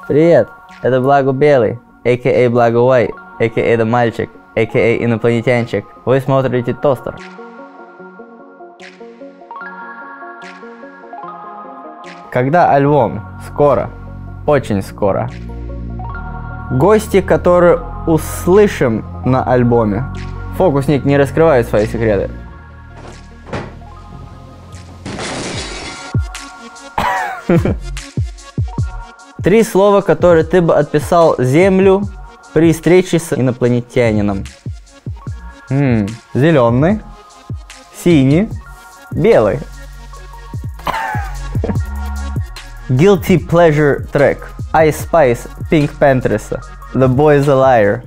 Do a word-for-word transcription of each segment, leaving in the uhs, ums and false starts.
Привет, это Благо Белый, а.к.а. Благо White, а.к.а. The Мальчик, а.к.а. Инопланетянчик. Вы смотрите Тостер. Когда альбом? Скоро. Очень скоро. Гости, которые услышим на альбоме. Фокусник не раскрывает свои секреты. Три слова, которые ты бы отписал Землю при встрече с инопланетянином. М-м, зеленый, синий, белый. Guilty Pleasure трек. Ice Spice, Pink Panthers, The Boy's a Liar.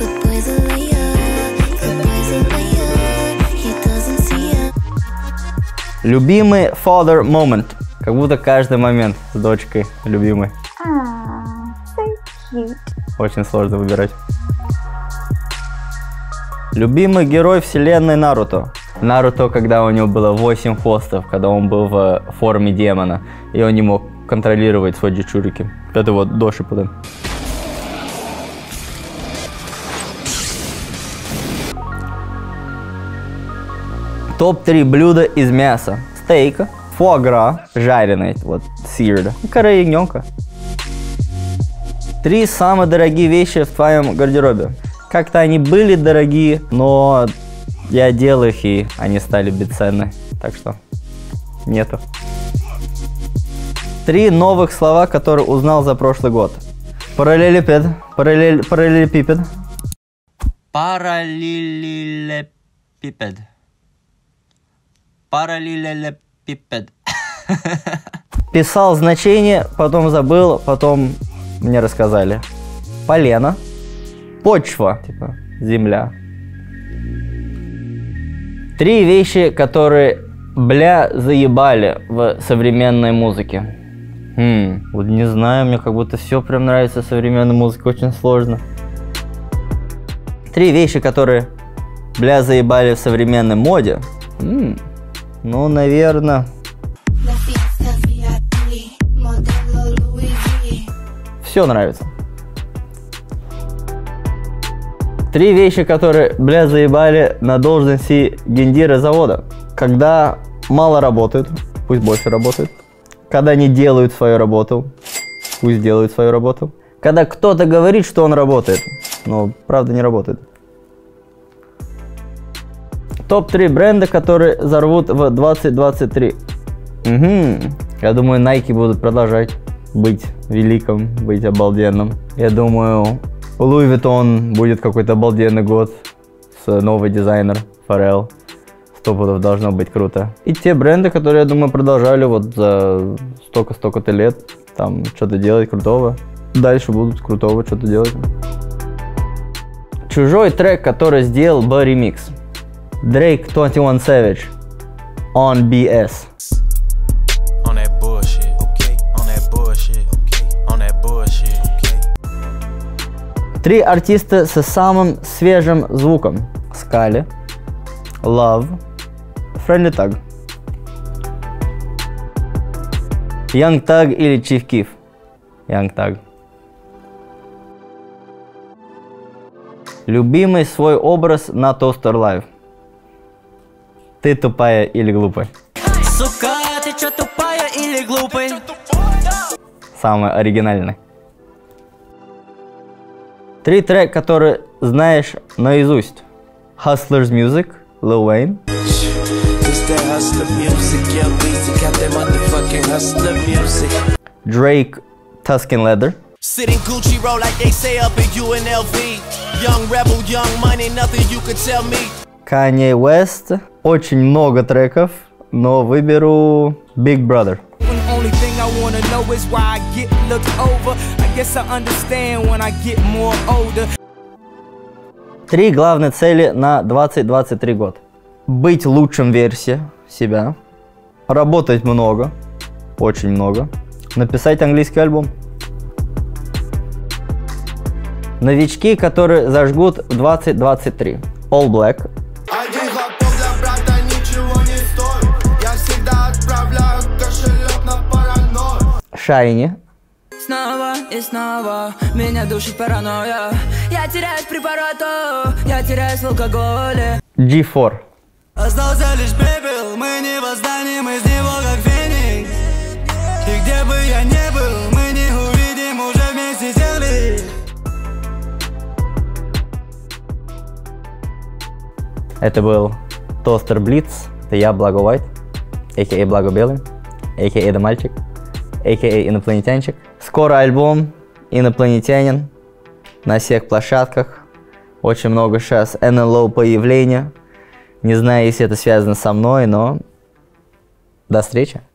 Любимый father moment. Как будто каждый момент с дочкой любимой. Ah, so cute. Очень сложно выбирать. Любимый герой вселенной Наруто. Наруто, когда у него было восемь хвостов, когда он был в форме демона, и он не мог контролировать свой джичурики. Это вот до Шиппуден. топ три блюда из мяса. Стейка, фуагра, жареный, вот, seared, и кора ягненка. Три самые дорогие вещи в твоем гардеробе. Как-то они были дорогие, но я одел их, и они стали бесценны. Так что нету. Три новых слова, которые узнал за прошлый год. Параллелепипед, параллель, параллелепипед. Параллелепипед. Параллелепипед. Писал значение, потом забыл, потом мне рассказали. Полено. Почва, типа земля. Три вещи, которые, бля, заебали в современной музыке. Хм, вот не знаю, мне как будто все прям нравится в современной музыке, очень сложно. Три вещи, которые, бля, заебали в современной моде. М-м, ну, наверное... Все нравится. Три вещи, которые, бля, заебали на должности гендира завода. Когда мало работают, пусть больше работают. Когда не делают свою работу, пусть делают свою работу. Когда кто-то говорит, что он работает, но правда не работает. топ три бренда, которые взорвут в двадцать двадцать три. Угу. Я думаю, Nike будут продолжать быть великим, быть обалденным. Я думаю, у Louis Vuitton будет какой-то обалденный год с новый дизайнер Pharrell. Сто пудов должно быть круто. И те бренды, которые, я думаю, продолжали вот за столько-столько-то лет там что-то делать крутого. Дальше будут крутого что-то делать. Чужой трек, который сделал бы ремикс. Drake двадцать один Savage. On би эс. Три артиста со самым свежим звуком. Скали, Love, Friendly Tag. Young Thug или Chief Keef? Young Thug. Любимый свой образ на Тостер Лайв. Ты тупая или глупая? Сука, ты чё тупая или глупая? Самый оригинальный. Три трека, которые знаешь наизусть. Hustlers Music, Lil Wayne. Drake, Tuscan Leather. Kanye West. Очень много треков, но выберу Big Brother. Три главные цели на двадцать двадцать три год. Быть лучшим версией себя. Работать много. Очень много. Написать английский альбом. Новички, которые зажгут в двадцать двадцать три. All Black. Shiny. и снова меня душит паранойя. Я теряюсь к препарату, я теряюсь в алкоголе. джи фор. Остался лишь пепел, мы не восстанем из него как феникс. И где бы я не был, мы не увидим уже вместе сели. Это был Тостер Блиц. Это я, Благо White, а.к.а. Благо Белый, а.к.а. Да Мальчик, а.к.а. Инопланетянчик. Скоро альбом «Инопланетянин» на всех площадках. Очень много сейчас эн эл о появления. Не знаю, если это связано со мной, но до встречи.